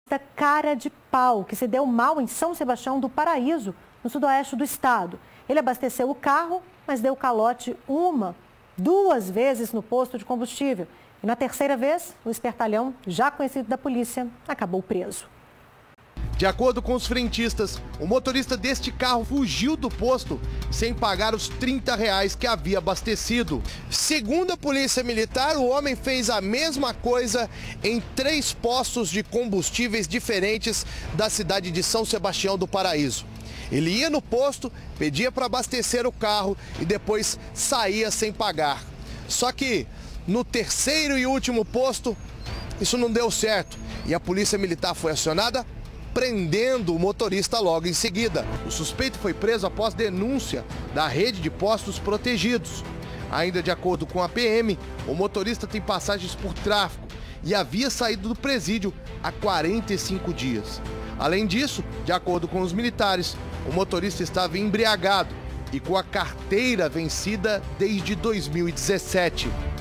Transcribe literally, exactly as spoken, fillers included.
motorista cara de pau, que se deu mal em São Sebastião do Paraíso, no sudoeste do estado. Ele abasteceu o carro, mas deu calote uma, duas vezes no posto de combustível. E na terceira vez, o espertalhão, já conhecido da polícia, acabou preso. De acordo com os frentistas, o motorista deste carro fugiu do posto sem pagar os trinta reais que havia abastecido. Segundo a Polícia Militar, o homem fez a mesma coisa em três postos de combustíveis diferentes da cidade de São Sebastião do Paraíso. Ele ia no posto, pedia para abastecer o carro e depois saía sem pagar. Só que no terceiro e último posto, isso não deu certo e a Polícia Militar foi acionada, prendendo o motorista logo em seguida. O suspeito foi preso após denúncia da rede de postos protegidos. Ainda de acordo com a P M, o motorista tem passagens por tráfico e havia saído do presídio há quarenta e cinco dias. Além disso, de acordo com os militares, o motorista estava embriagado e com a carteira vencida desde dois mil e dezessete.